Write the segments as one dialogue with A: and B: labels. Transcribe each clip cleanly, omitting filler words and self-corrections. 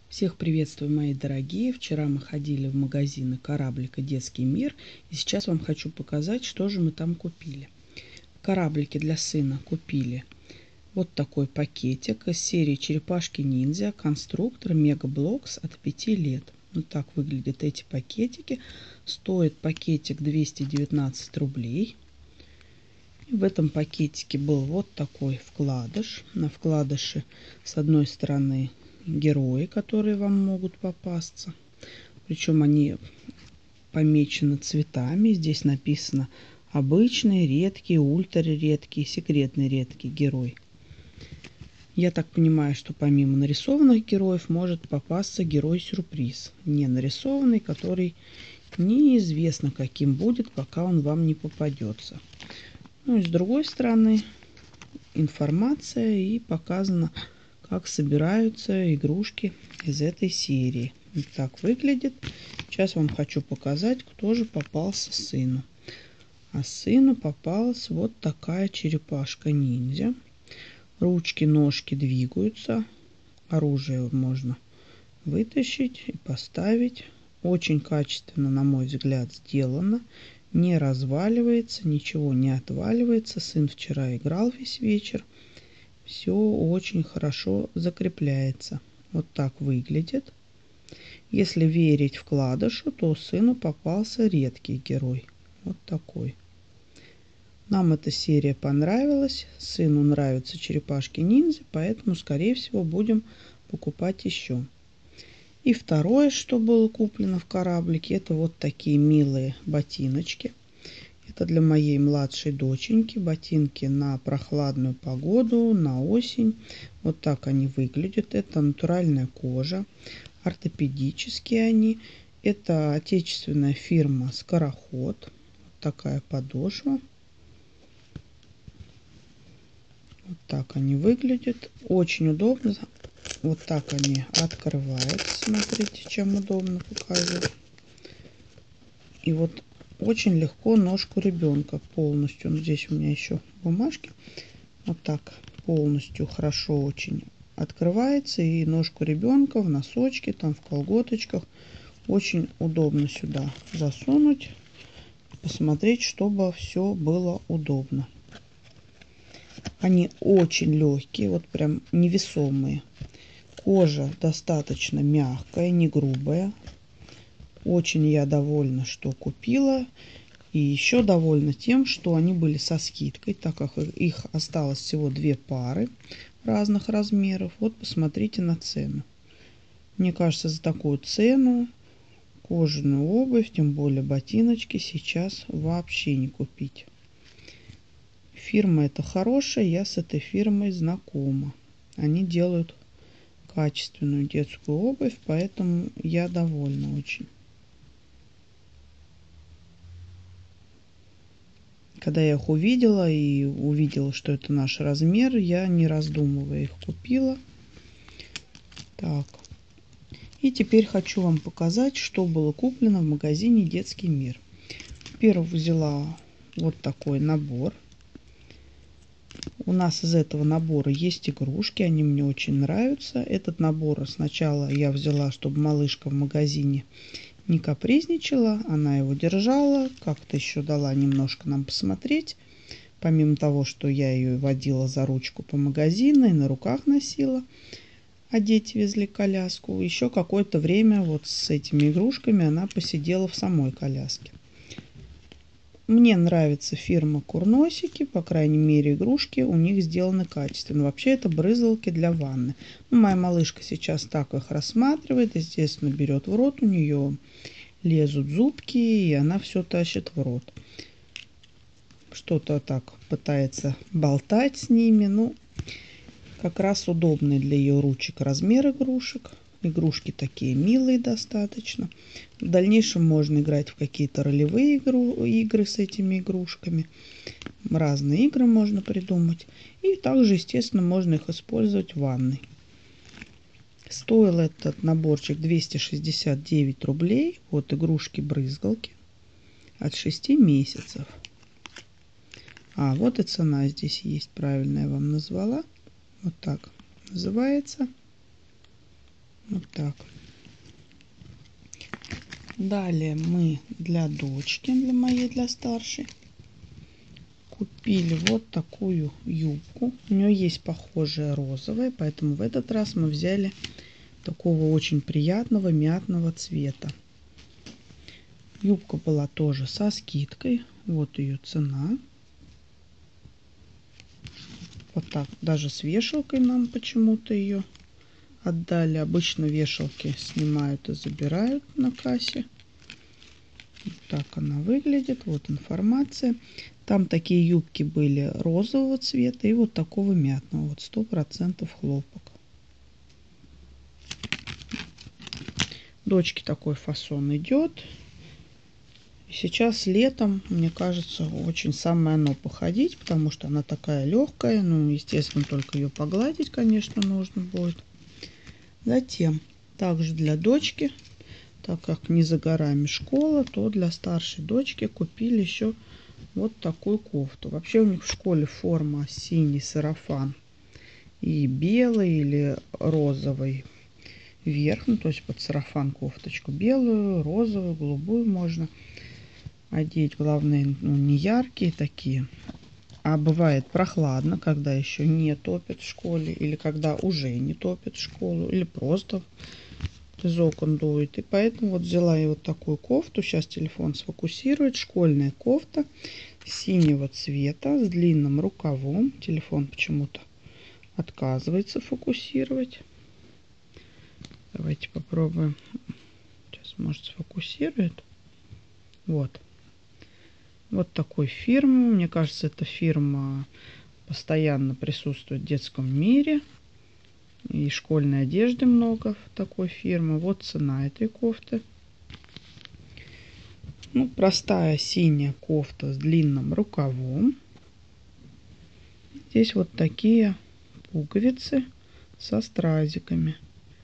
A: Всех приветствую, мои дорогие! Вчера мы ходили в магазины «Кораблик» и «Детский мир», и сейчас вам хочу показать, что же мы там купили. Кораблики для сына купили вот такой пакетик из серии «Черепашки-ниндзя», конструктор Мегаблокс от 5 лет. Вот так выглядят эти пакетики. Стоит пакетик 219 рублей. И в этом пакетике был вот такой вкладыш. На вкладыше с одной стороны герои, которые вам могут попасться. Причем они помечены цветами. Здесь написано обычный, редкий, ультраредкий, секретный редкий герой. Я так понимаю, что помимо нарисованных героев может попасться герой-сюрприз. Не нарисованный, который неизвестно каким будет, пока он вам не попадется. Ну и с другой стороны информация и показано, как собираются игрушки из этой серии. Вот так выглядит. Сейчас вам хочу показать, кто же попался сыну. А сыну попалась вот такая черепашка-ниндзя. Ручки, ножки двигаются. Оружие можно вытащить и поставить. Очень качественно, на мой взгляд, сделано. Не разваливается, ничего не отваливается. Сын вчера играл весь вечер. Все очень хорошо закрепляется. Вот так выглядит. Если верить вкладышу, то сыну попался редкий герой. Вот такой. Нам эта серия понравилась. Сыну нравятся черепашки-ниндзя, поэтому, скорее всего, будем покупать еще. И второе, что было куплено в кораблике, это вот такие милые ботиночки. Это для моей младшей доченьки. Ботинки на прохладную погоду, на осень. Вот так они выглядят. Это натуральная кожа. Ортопедические они. Это отечественная фирма «Скороход». Вот такая подошва. Вот так они выглядят. Очень удобно. Вот так они открываются. Смотрите, чем удобно показываю. И вот очень легко ножку ребенка полностью. Здесь у меня еще бумажки. Вот так полностью хорошо очень открывается. И ножку ребенка в носочке, там в колготочках. Очень удобно сюда засунуть. Посмотреть, чтобы все было удобно. Они очень легкие, вот прям невесомые. Кожа достаточно мягкая, не грубая. Очень я довольна, что купила. И еще довольна тем, что они были со скидкой, так как их осталось всего 2 пары разных размеров. Вот посмотрите на цену. Мне кажется, за такую цену кожаную обувь, тем более ботиночки, сейчас вообще не купить. Фирма эта хорошая, я с этой фирмой знакома. Они делают качественную детскую обувь, поэтому я довольна очень. Когда я их увидела и увидела, что это наш размер, я не раздумывая их купила. Так. И теперь хочу вам показать, что было куплено в магазине «Детский мир». Первым взяла вот такой набор. У нас из этого набора есть игрушки, они мне очень нравятся. Этот набор сначала я взяла, чтобы малышка в магазине не капризничала. Она его держала, как-то еще дала немножко нам посмотреть. Помимо того, что я ее водила за ручку по магазину и на руках носила, а дети везли коляску, еще какое-то время вот с этими игрушками она посидела в самой коляске. Мне нравится фирма Курносики, по крайней мере игрушки у них сделаны качественно. Вообще это брызгалки для ванны. Ну, моя малышка сейчас так их рассматривает, естественно, берет в рот, у нее лезут зубки, и она все тащит в рот. Что-то так пытается болтать с ними. Ну, как раз удобный для ее ручек размер игрушек. Игрушки такие милые достаточно. В дальнейшем можно играть в какие-то ролевые игры с этими игрушками. Разные игры можно придумать. И также, естественно, можно их использовать в ванной. Стоил этот наборчик 269 рублей. Вот игрушки-брызгалки от 6 месяцев. А, вот и цена здесь есть. Правильно я вам назвала. Вот так называется. Вот Так. Далее мы для дочки, для моей, для старшей, купили вот такую юбку. У нее есть похожая розовая, поэтому в этот раз мы взяли такого очень приятного мятного цвета. Юбка была тоже со скидкой. Вот ее цена. Вот так. Даже с вешалкой нам почему-то ее отдали. Обычно вешалки снимают и забирают на кассе. Вот так она выглядит. Вот информация. Там такие юбки были розового цвета и вот такого мятного. Вот 100% хлопок. Дочке такой фасон идет. И сейчас летом, мне кажется, очень самое оно походить, потому что она такая легкая. Ну, естественно, только ее погладить, конечно, нужно будет. Затем, также для дочки, так как не за горами школа, то для старшей дочки купили еще вот такую кофту. Вообще у них в школе форма синий сарафан и белый или розовый верх. Ну, то есть под сарафан кофточку белую, розовую, голубую можно одеть. Главное, ну, не яркие такие. А бывает прохладно, когда еще не топят в школе, или когда уже не топят в школу, или просто из окон дует. И поэтому вот взяла я вот такую кофту. Сейчас телефон сфокусирует. Школьная кофта синего цвета с длинным рукавом. Телефон почему-то отказывается фокусировать. Давайте попробуем. Сейчас, может, сфокусирует. Вот. Вот такой фирмы. Мне кажется, эта фирма постоянно присутствует в детском мире. И школьной одежды много в такой фирмы. Вот цена этой кофты. Ну, простая синяя кофта с длинным рукавом. Здесь вот такие пуговицы со стразиками.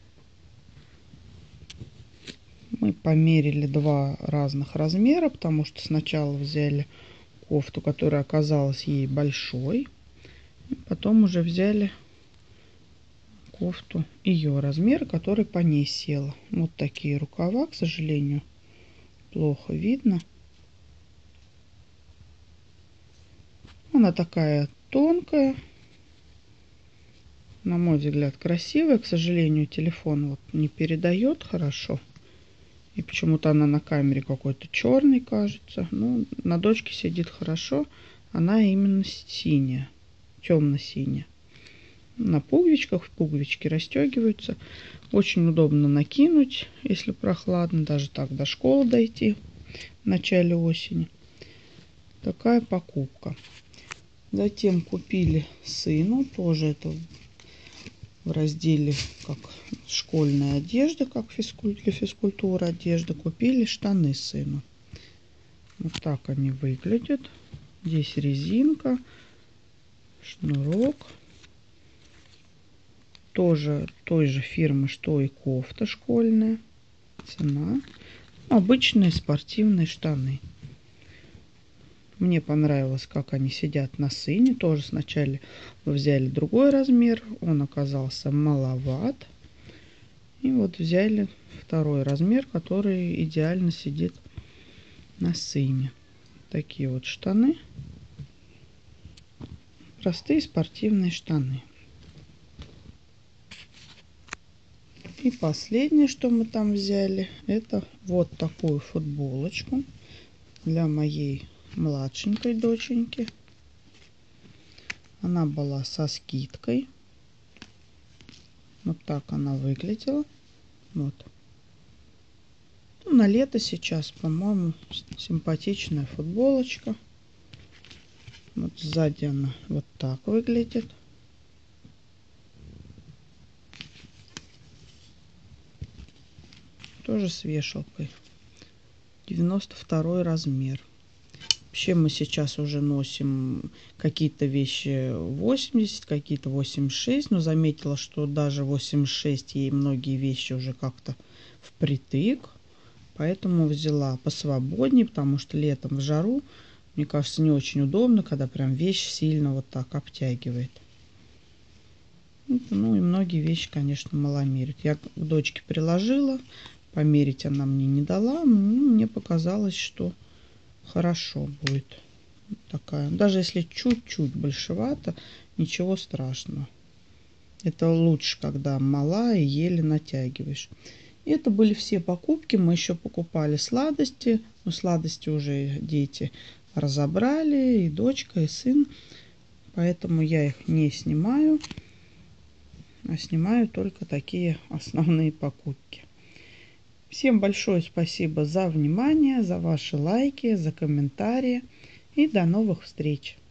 A: Мы померили два разных размера, потому что сначала взяли кофту, которая оказалась ей большой. И потом уже взяли кофту ее размер, который по ней села. Вот такие рукава, к сожалению, плохо видно. Она такая тонкая, на мой взгляд, красивая. К сожалению, телефон вот не передает хорошо. И почему-то она на камере какой-то черный кажется. Ну, на дочке сидит хорошо. Она именно синяя, темно-синяя. На пуговичках, пуговички расстегиваются. Очень удобно накинуть, если прохладно. Даже так до школы дойти в начале осени. Такая покупка. Затем купили сыну. Тоже это в разделе как школьная одежда, как для физкультуры одежда. Купили штаны сыну. Вот так они выглядят. Здесь резинка, шнурок. Тоже той же фирмы, что и кофта школьная. Цена. Обычные спортивные штаны. Мне понравилось, как они сидят на сыне. Тоже сначала мы взяли другой размер. Он оказался маловат. И вот взяли второй размер, который идеально сидит на сыне. Такие вот штаны. Простые спортивные штаны. И последнее, что мы там взяли, это вот такую футболочку для моей младшенькой доченьки. Она была со скидкой. Вот так она выглядела. Вот. Ну, на лето сейчас, по-моему, симпатичная футболочка. Вот сзади она вот так выглядит. Тоже с вешалкой. 92 размер. Вообще мы сейчас уже носим какие-то вещи 80, какие-то 86. Но заметила, что даже 86 ей многие вещи уже как-то впритык. Поэтому взяла посвободнее, потому что летом в жару, мне кажется, не очень удобно, когда прям вещь сильно вот так обтягивает. Ну и многие вещи, конечно, маломерят. Я к дочке приложила, померить она мне не дала. Мне показалось, что хорошо будет такая. Даже если чуть-чуть большевато, ничего страшного. Это лучше, когда мала и еле натягиваешь. И это были все покупки. Мы еще покупали сладости. Но сладости уже дети разобрали, и дочка, и сын. Поэтому я их не снимаю, а снимаю только такие основные покупки. Всем большое спасибо за внимание, за ваши лайки, за комментарии. И до новых встреч!